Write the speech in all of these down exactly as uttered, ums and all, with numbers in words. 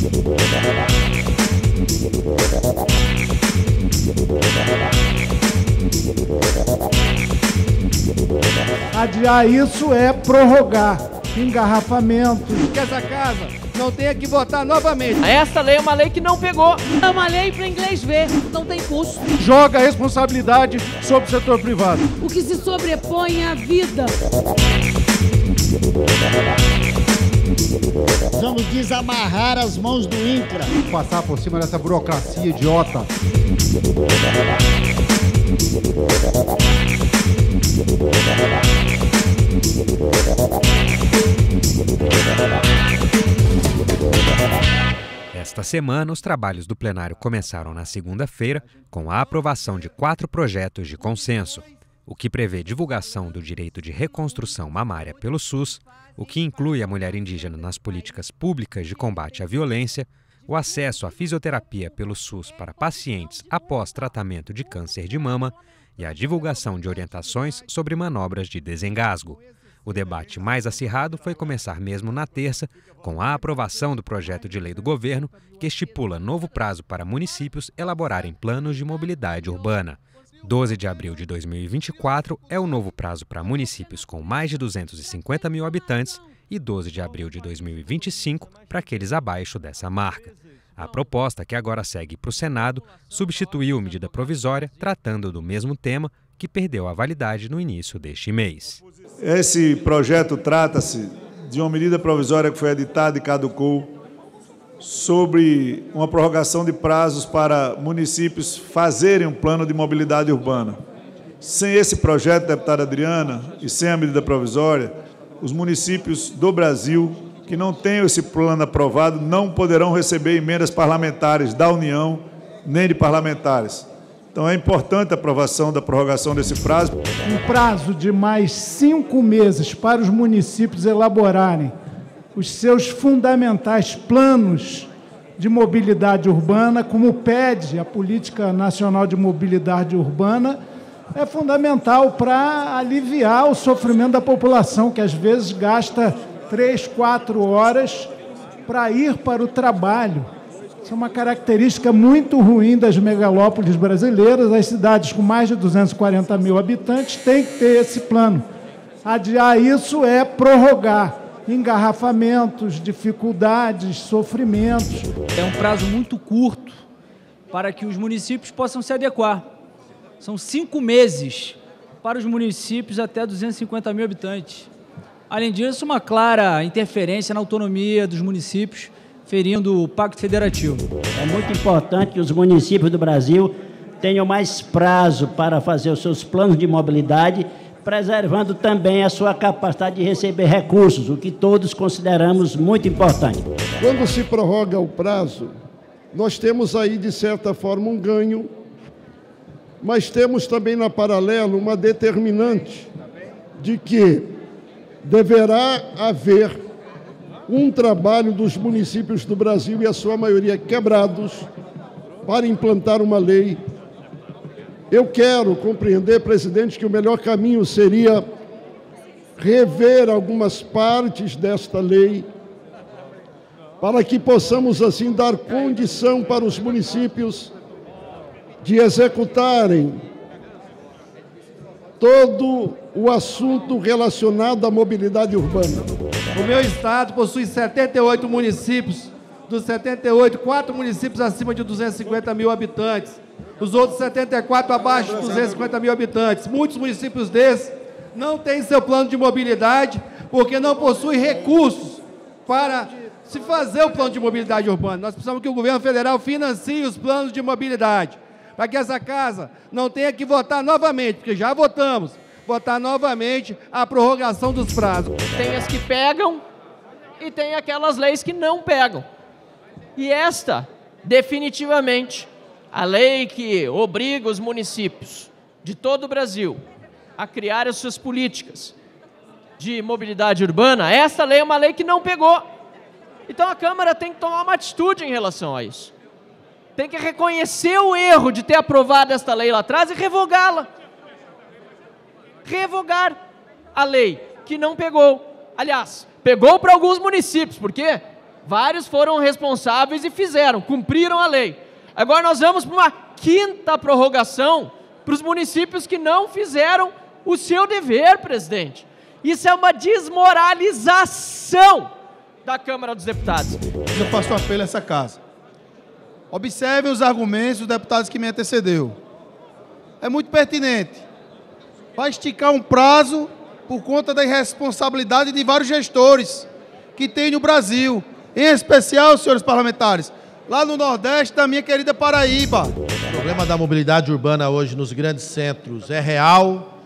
Adiar isso é prorrogar engarrafamento. Que essa casa não tenha que votar novamente. Essa lei é uma lei que não pegou. É uma lei para inglês ver, não tem custo. Joga a responsabilidade sobre o setor privado. O que se sobrepõe à vida. Vamos desamarrar as mãos do INCRA. Passar por cima dessa burocracia idiota. Esta semana, os trabalhos do plenário começaram na segunda-feira com a aprovação de quatro projetos de consenso, o que prevê divulgação do direito de reconstrução mamária pelo SUS, o que inclui a mulher indígena nas políticas públicas de combate à violência, o acesso à fisioterapia pelo SUS para pacientes após tratamento de câncer de mama e a divulgação de orientações sobre manobras de desengasgo. O debate mais acirrado foi começar mesmo na terça, com a aprovação do projeto de lei do governo, que estipula novo prazo para municípios elaborarem planos de mobilidade urbana. doze de abril de dois mil e vinte e quatro é o novo prazo para municípios com mais de duzentos e cinquenta mil habitantes e doze de abril de dois mil e vinte e cinco para aqueles abaixo dessa marca. A proposta, que agora segue para o Senado, substituiu medida provisória tratando do mesmo tema, que perdeu a validade no início deste mês. Esse projeto trata-se de uma medida provisória que foi editada e caducou sobre uma prorrogação de prazos para municípios fazerem um plano de mobilidade urbana. Sem esse projeto, deputada Adriana, e sem a medida provisória, os municípios do Brasil que não tenham esse plano aprovado não poderão receber emendas parlamentares da União, nem de parlamentares. Então é importante a aprovação da prorrogação desse prazo. Um prazo de mais cinco meses para os municípios elaborarem os seus fundamentais planos de mobilidade urbana, como pede a Política Nacional de Mobilidade Urbana, é fundamental para aliviar o sofrimento da população, que às vezes gasta três, quatro horas para ir para o trabalho. Isso é uma característica muito ruim das megalópolis brasileiras. As cidades com mais de duzentos e quarenta mil habitantes têm que ter esse plano. Adiar isso é prorrogar engarrafamentos, dificuldades, sofrimentos. É um prazo muito curto para que os municípios possam se adequar. São cinco meses para os municípios até duzentos e cinquenta mil habitantes. Além disso, uma clara interferência na autonomia dos municípios, ferindo o Pacto Federativo. É muito importante que os municípios do Brasil tenham mais prazo para fazer os seus planos de mobilidade, preservando também a sua capacidade de receber recursos, o que todos consideramos muito importante. Quando se prorroga o prazo, nós temos aí, de certa forma, um ganho, mas temos também, na paralelo, uma determinante de que deverá haver um trabalho dos municípios do Brasil, e a sua maioria quebrados, para implantar uma lei. Eu quero compreender, presidente, que o melhor caminho seria rever algumas partes desta lei, para que possamos, assim, dar condição para os municípios de executarem todo o assunto relacionado à mobilidade urbana. O meu estado possui setenta e oito municípios. Dos setenta e oito, quatro municípios acima de duzentos e cinquenta mil habitantes. Os outros setenta e quatro abaixo de duzentos e cinquenta mil habitantes. Muitos municípios desses não têm seu plano de mobilidade porque não possuem recursos para se fazer o plano de mobilidade urbana. Nós precisamos que o governo federal financie os planos de mobilidade, para que essa casa não tenha que votar novamente, porque já votamos, votar novamente a prorrogação dos prazos. Tem as que pegam e tem aquelas leis que não pegam. E esta, definitivamente, a lei que obriga os municípios de todo o Brasil a criar as suas políticas de mobilidade urbana, esta lei é uma lei que não pegou. Então a Câmara tem que tomar uma atitude em relação a isso. Tem que reconhecer o erro de ter aprovado esta lei lá atrás e revogá-la. Revogar a lei que não pegou. Aliás, pegou para alguns municípios. Por quê? Vários foram responsáveis e fizeram, cumpriram a lei. Agora nós vamos para uma quinta prorrogação para os municípios que não fizeram o seu dever, presidente. Isso é uma desmoralização da Câmara dos Deputados. Eu faço um apelo a essa casa. Observe os argumentos dos deputados que me antecedeu. É muito pertinente. Vai esticar um prazo por conta da irresponsabilidade de vários gestores que tem no Brasil. Em especial, senhores parlamentares, lá no Nordeste da minha querida Paraíba. O problema da mobilidade urbana hoje nos grandes centros é real,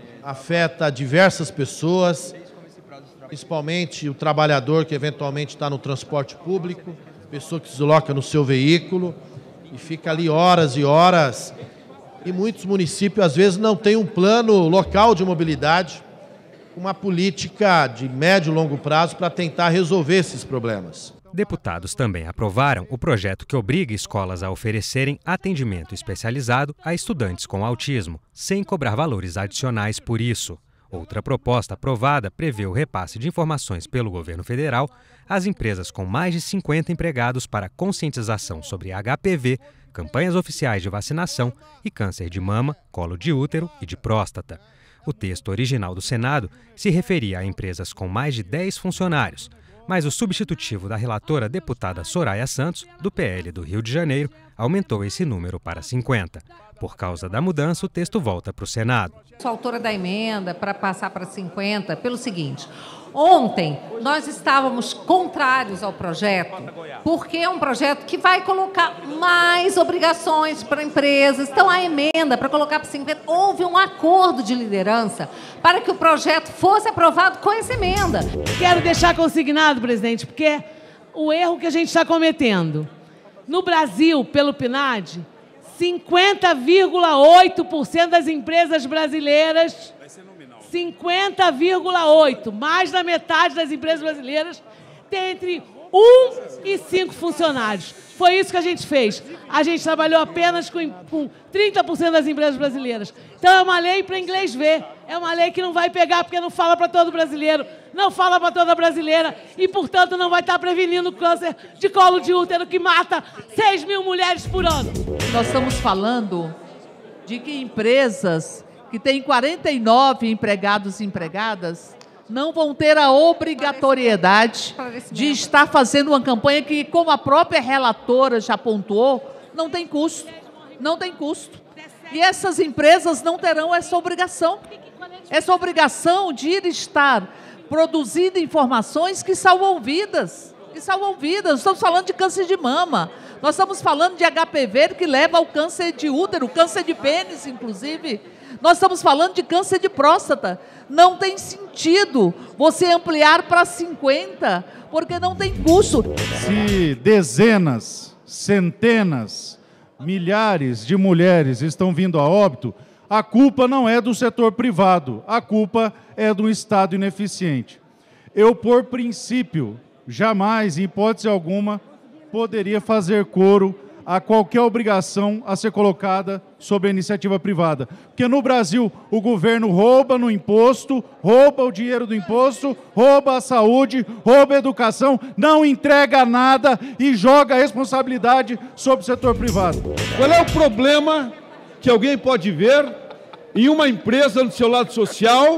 afeta diversas pessoas, principalmente o trabalhador que eventualmente está no transporte público, pessoa que se desloca no seu veículo e fica ali horas e horas. E muitos municípios, às vezes, não têm um plano local de mobilidade, uma política de médio e longo prazo para tentar resolver esses problemas. Deputados também aprovaram o projeto que obriga escolas a oferecerem atendimento especializado a estudantes com autismo, sem cobrar valores adicionais por isso. Outra proposta aprovada prevê o repasse de informações pelo governo federal às empresas com mais de cinquenta empregados para conscientização sobre H P V, campanhas oficiais de vacinação e câncer de mama, colo de útero e de próstata. O texto original do Senado se referia a empresas com mais de dez funcionários, mas o substitutivo da relatora deputada Soraya Santos, do P L do Rio de Janeiro, aumentou esse número para cinquenta. Por causa da mudança, o texto volta para o Senado. Sou autora da emenda para passar para cinquenta pelo seguinte: ontem nós estávamos contrários ao projeto, porque é um projeto que vai colocar mais obrigações para empresas. Então, a emenda para colocar para cinquenta, houve um acordo de liderança para que o projeto fosse aprovado com essa emenda. Quero deixar consignado, presidente, porque o erro que a gente está cometendo. No Brasil, pelo P N A D, cinquenta vírgula oito por cento das empresas brasileiras, cinquenta vírgula oito por cento, mais da metade das empresas brasileiras, tem entre um e cinco funcionários. Foi isso que a gente fez. A gente trabalhou apenas com, com trinta por cento das empresas brasileiras. Então é uma lei para inglês ver. É uma lei que não vai pegar porque não fala para todo brasileiro, não fala para toda brasileira e, portanto, não vai estar prevenindo o câncer de colo de útero que mata seis mil mulheres por ano. Nós estamos falando de que empresas que têm quarenta e nove empregados e empregadas não vão ter a obrigatoriedade de estar fazendo uma campanha que, como a própria relatora já pontuou, não tem custo. Não tem custo. E essas empresas não terão essa obrigação. Essa obrigação de ir estar produzindo informações que salvam vidas. Que salvam vidas. Nós estamos falando de câncer de mama. Nós estamos falando de H P V que leva ao câncer de útero, câncer de pênis, inclusive. Nós estamos falando de câncer de próstata. Não tem sentido você ampliar para cinquenta, porque não tem custo. Se dezenas, centenas, milhares de mulheres estão vindo a óbito, a culpa não é do setor privado, a culpa é do Estado ineficiente. Eu, por princípio, jamais, em hipótese alguma, poderia fazer coro a qualquer obrigação a ser colocada sobre a iniciativa privada. Porque no Brasil o governo rouba no imposto, rouba o dinheiro do imposto, rouba a saúde, rouba a educação, não entrega nada e joga a responsabilidade sobre o setor privado. Qual é o problema que alguém pode ver em uma empresa no seu lado social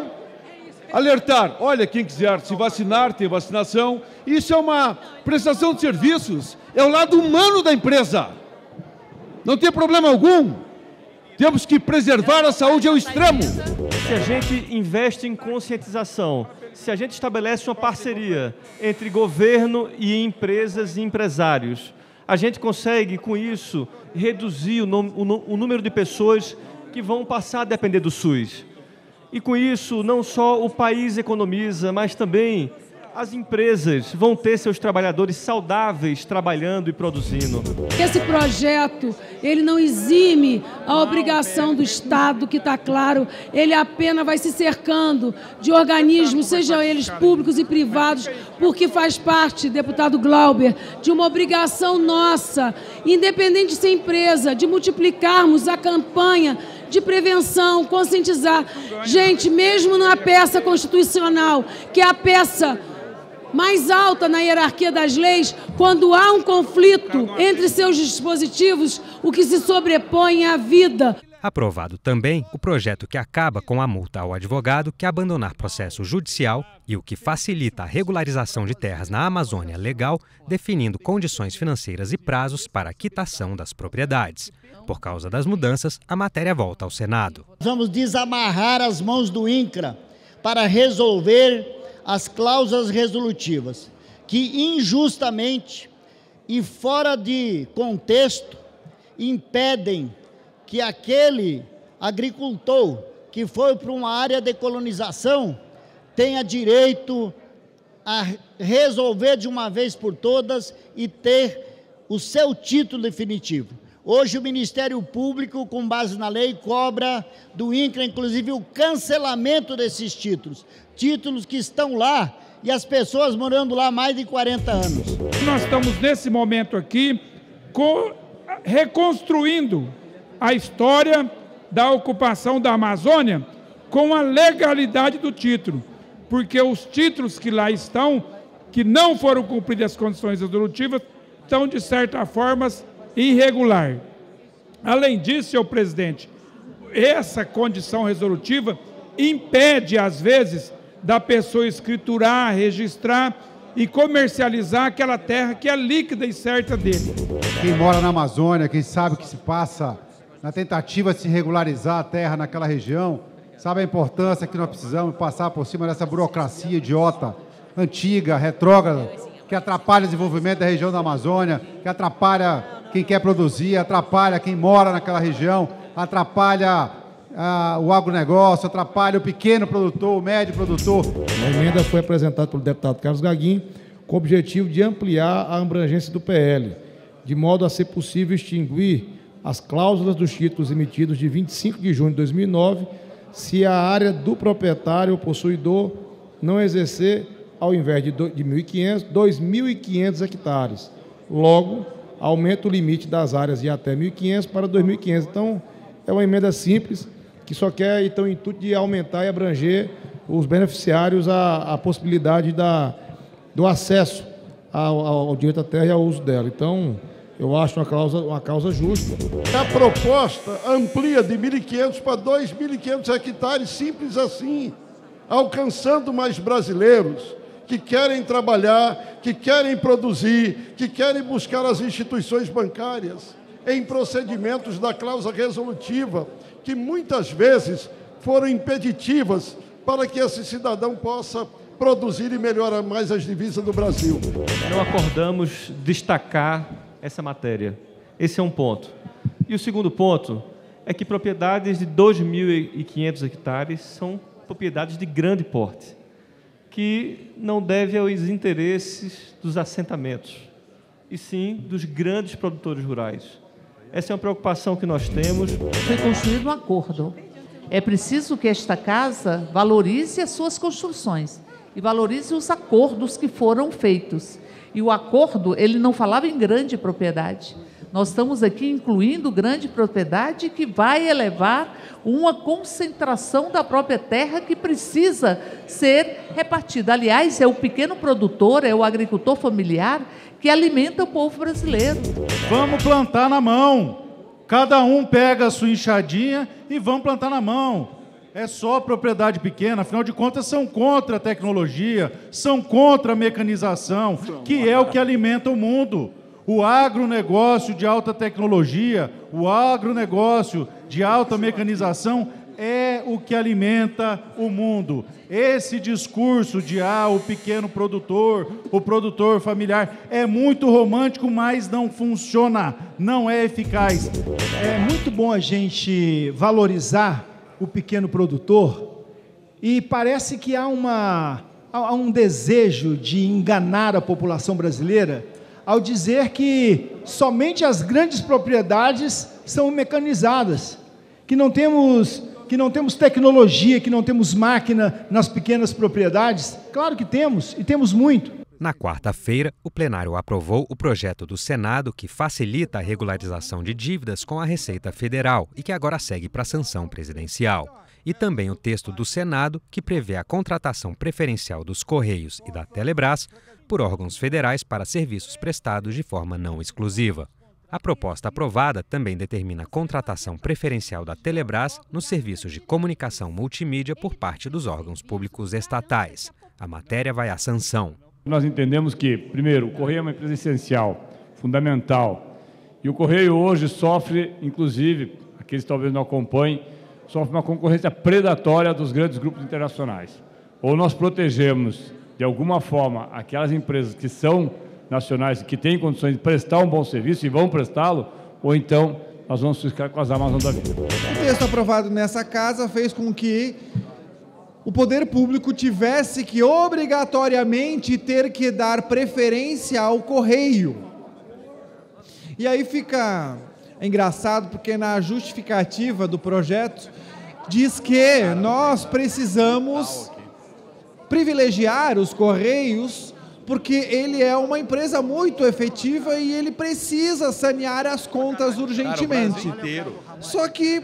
alertar? Olha, quem quiser se vacinar, tem vacinação. Isso é uma prestação de serviços. É o lado humano da empresa. Não tem problema algum. Temos que preservar a saúde ao extremo. Se a gente investe em conscientização, se a gente estabelece uma parceria entre governo e empresas e empresários, a gente consegue, com isso, reduzir o, o, o número de pessoas que vão passar a depender do SUS. E com isso, não só o país economiza, mas também as empresas vão ter seus trabalhadores saudáveis trabalhando e produzindo. Esse projeto, ele não exime a obrigação do Estado, que está claro, ele apenas vai se cercando de organismos, sejam eles públicos e privados, porque faz parte, deputado Glauber, de uma obrigação nossa, independente de ser empresa, de multiplicarmos a campanha de prevenção, conscientizar. Gente, mesmo na peça constitucional, que é a peça mais alta na hierarquia das leis quando há um conflito entre seus dispositivos, o que se sobrepõe à vida. Aprovado também o projeto que acaba com a multa ao advogado que abandonar processo judicial e o que facilita a regularização de terras na Amazônia Legal, definindo condições financeiras e prazos para a quitação das propriedades. Por causa das mudanças, a matéria volta ao Senado. Vamos desamarrar as mãos do INCRA para resolver as cláusulas resolutivas, que injustamente e fora de contexto impedem que aquele agricultor que foi para uma área de colonização tenha direito a resolver de uma vez por todas e ter o seu título definitivo. Hoje o Ministério Público, com base na lei, cobra do INCRA, inclusive, o cancelamento desses títulos. Títulos que estão lá e as pessoas morando lá há mais de quarenta anos. Nós estamos, nesse momento aqui, reconstruindo a história da ocupação da Amazônia com a legalidade do título, porque os títulos que lá estão, que não foram cumpridas as condições resolutivas, estão, de certa forma, irregular. Além disso, senhor presidente, essa condição resolutiva impede, às vezes, da pessoa escriturar, registrar e comercializar aquela terra que é líquida e certa dele. Quem mora na Amazônia, quem sabe o que se passa na tentativa de se regularizar a terra naquela região, sabe a importância que nós precisamos passar por cima dessa burocracia idiota, antiga, retrógrada, que atrapalha o desenvolvimento da região da Amazônia, que atrapalha quem quer produzir, atrapalha quem mora naquela região, atrapalha ah, o agronegócio, atrapalha o pequeno produtor, o médio produtor. A emenda foi apresentada pelo deputado Carlos Gaguin com o objetivo de ampliar a abrangência do P L, de modo a ser possível extinguir as cláusulas dos títulos emitidos de vinte e cinco de junho de dois mil e nove, se a área do proprietário ou possuidor não exercer, ao invés de mil e quinhentos, dois mil e quinhentos hectares. Logo, aumenta o limite das áreas de até mil e quinhentos para dois mil e quinhentos. Então, é uma emenda simples, que só quer, então, o intuito de aumentar e abranger os beneficiários a, a possibilidade da, do acesso ao, ao direito à terra e ao uso dela. Então, eu acho uma causa, uma causa justa. A proposta amplia de mil e quinhentos para dois mil e quinhentos hectares, simples assim, alcançando mais brasileiros que querem trabalhar, que querem produzir, que querem buscar as instituições bancárias em procedimentos da cláusula resolutiva, que muitas vezes foram impeditivas para que esse cidadão possa produzir e melhorar mais as divisas do Brasil. Não acordamos destacar essa matéria. Esse é um ponto. E o segundo ponto é que propriedades de dois mil e quinhentos hectares são propriedades de grande porte, que não devem aos interesses dos assentamentos, e sim dos grandes produtores rurais. Essa é uma preocupação que nós temos. Foi construído um acordo. É preciso que esta casa valorize as suas construções e valorize os acordos que foram feitos. E o acordo, ele não falava em grande propriedade. Nós estamos aqui incluindo grande propriedade que vai elevar uma concentração da própria terra que precisa ser repartida. Aliás, é o pequeno produtor, é o agricultor familiar que alimenta o povo brasileiro. Vamos plantar na mão. Cada um pega a sua enxadinha e vamos plantar na mão. É só propriedade pequena, afinal de contas são contra a tecnologia, são contra a mecanização, que é o que alimenta o mundo. O agronegócio de alta tecnologia, o agronegócio de alta mecanização é o que alimenta o mundo. Esse discurso de ah, o pequeno produtor, o produtor familiar, é muito romântico, mas não funciona, não é eficaz. É muito bom a gente valorizar o pequeno produtor e parece que há, uma, há um desejo de enganar a população brasileira ao dizer que somente as grandes propriedades são mecanizadas, que não temos, que não temos tecnologia, que não temos máquina nas pequenas propriedades. Claro que temos, e temos muito. Na quarta-feira, o plenário aprovou o projeto do Senado que facilita a regularização de dívidas com a Receita Federal e que agora segue para a sanção presidencial. e também o texto do Senado, que prevê a contratação preferencial dos Correios e da Telebrás por órgãos federais para serviços prestados de forma não exclusiva. A proposta aprovada também determina a contratação preferencial da Telebrás nos serviços de comunicação multimídia por parte dos órgãos públicos estatais. A matéria vai à sanção. Nós entendemos que, primeiro, o Correio é uma empresa essencial, fundamental, e o Correio hoje sofre, inclusive, aqueles que talvez não acompanhem, sofre uma concorrência predatória dos grandes grupos internacionais. Ou nós protegemos, de alguma forma, aquelas empresas que são nacionais, que têm condições de prestar um bom serviço e vão prestá-lo, ou então nós vamos ficar com as Amazonas da vida. O texto aprovado nessa casa fez com que o poder público tivesse que obrigatoriamente ter que dar preferência ao Correio. E aí fica engraçado porque na justificativa do projeto diz que nós precisamos privilegiar os Correios porque ele é uma empresa muito efetiva e ele precisa sanear as contas urgentemente. Só que,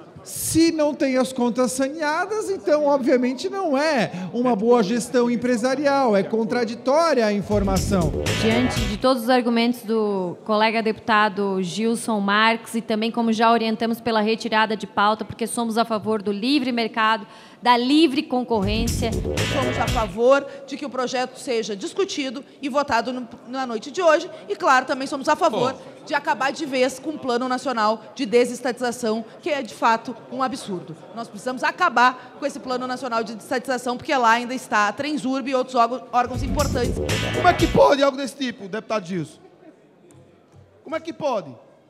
se não tem as contas saneadas, então, obviamente, não é uma boa gestão empresarial, é contraditória a informação. Diante de todos os argumentos do colega deputado Gilson Marques e também como já orientamos pela retirada de pauta, porque somos a favor do livre mercado, da livre concorrência. Somos a favor de que o projeto seja discutido e votado no, na noite de hoje e, claro, também somos a favor Bom. de acabar de vez com o Plano Nacional de Desestatização, que é, de fato, um absurdo. Nós precisamos acabar com esse Plano Nacional de Desestatização, porque lá ainda está a Transurb e outros órgãos importantes. Como é que pode algo desse tipo, deputado Gilson? Como é que pode?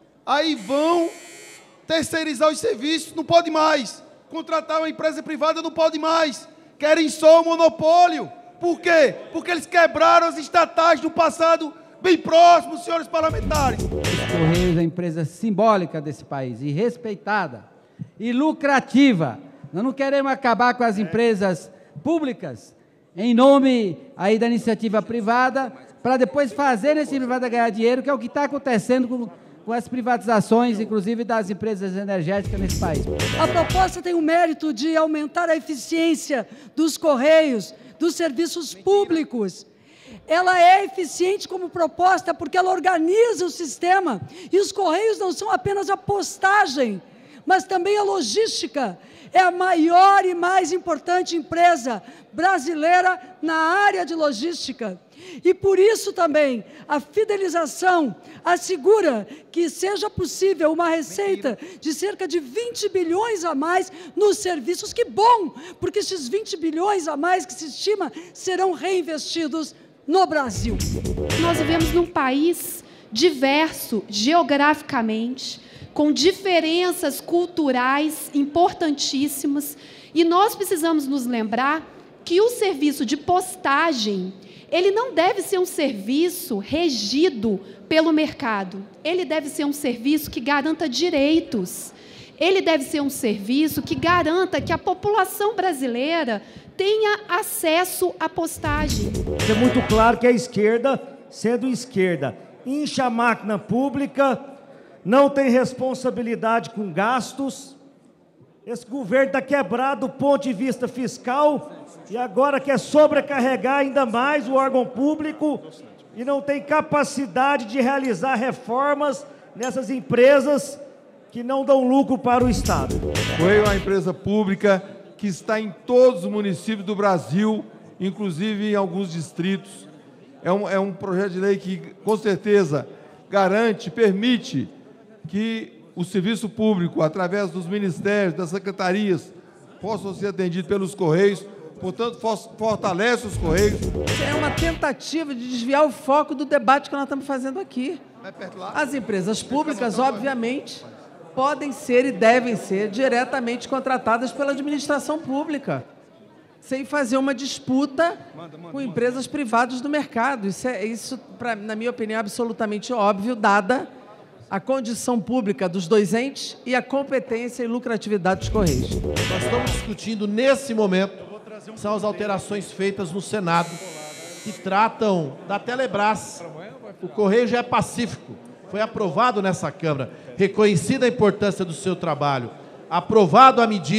Aí vão terceirizar os serviços, não pode mais. Contratar uma empresa privada não pode mais. Querem só o monopólio. Por quê? Porque eles quebraram as estatais do passado bem próximo, senhores parlamentares. Os Correios é uma empresa simbólica desse país e respeitada e lucrativa. Nós não queremos acabar com as empresas públicas em nome aí da iniciativa privada para depois fazer esse privado ganhar dinheiro, que é o que está acontecendo com com as privatizações, inclusive das empresas energéticas nesse país. A proposta tem o mérito de aumentar a eficiência dos Correios, dos serviços públicos. Ela é eficiente como proposta porque ela organiza o sistema e os Correios não são apenas a postagem, mas também a logística. É a maior e mais importante empresa brasileira na área de logística. E por isso também a fidelização assegura que seja possível uma receita de cerca de vinte bilhões a mais nos serviços. Que bom, porque esses vinte bilhões a mais que se estima serão reinvestidos no Brasil. Nós vivemos num país diverso geograficamente, com diferenças culturais importantíssimas, e nós precisamos nos lembrar que o serviço de postagem, ele não deve ser um serviço regido pelo mercado. Ele deve ser um serviço que garanta direitos. Ele deve ser um serviço que garanta que a população brasileira tenha acesso à postagem. É muito claro que a esquerda, sendo esquerda, incha a máquina pública, não tem responsabilidade com gastos. Esse governo está quebrado do ponto de vista fiscal e agora quer sobrecarregar ainda mais o órgão público e não tem capacidade de realizar reformas nessas empresas que não dão lucro para o Estado. O Correio é uma empresa pública que está em todos os municípios do Brasil, inclusive em alguns distritos. É um, é um projeto de lei que, com certeza, garante, permite que o serviço público, através dos ministérios, das secretarias, possam ser atendidos pelos Correios, portanto, fortalece os Correios. É uma tentativa de desviar o foco do debate que nós estamos fazendo aqui. As empresas públicas, obviamente, podem ser e devem ser diretamente contratadas pela administração pública, sem fazer uma disputa com empresas privadas do mercado. Isso, é, isso pra, na minha opinião, é absolutamente óbvio, dada a condição pública dos dois entes e a competência e lucratividade dos Correios. Nós estamos discutindo, nesse momento, são as alterações feitas no Senado, que tratam da Telebrás. O Correio já é pacífico, foi aprovado nessa Câmara, reconhecida a importância do seu trabalho, aprovado a medida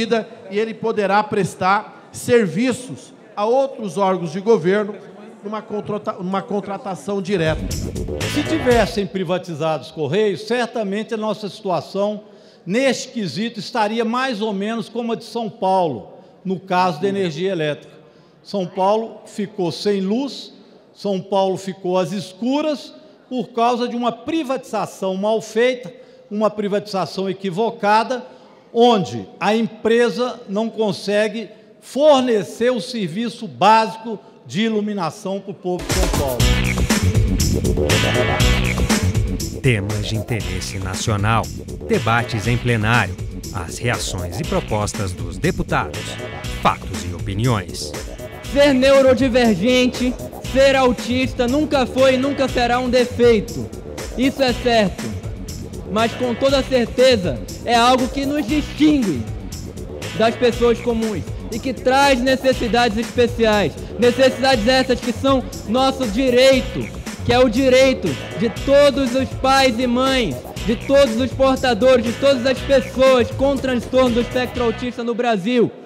e ele poderá prestar serviços a outros órgãos de governo numa, contrata, numa contratação direta. Se tivessem privatizado os Correios, certamente a nossa situação, neste quesito, estaria mais ou menos como a de São Paulo, no caso da energia elétrica. São Paulo ficou sem luz, São Paulo ficou às escuras por causa de uma privatização mal feita, uma privatização equivocada, onde a empresa não consegue fornecer o serviço básico de iluminação para o povo de São Paulo. Temas de interesse nacional, debates em plenário, as reações e propostas dos deputados, fatos e opiniões. Ser neurodivergente, ser autista nunca foi e nunca será um defeito. Isso é certo. Mas com toda certeza é algo que nos distingue das pessoas comuns e que traz necessidades especiais. Necessidades essas que são nosso direito, que é o direito de todos os pais e mães, de todos os portadores, de todas as pessoas com transtorno do espectro autista no Brasil.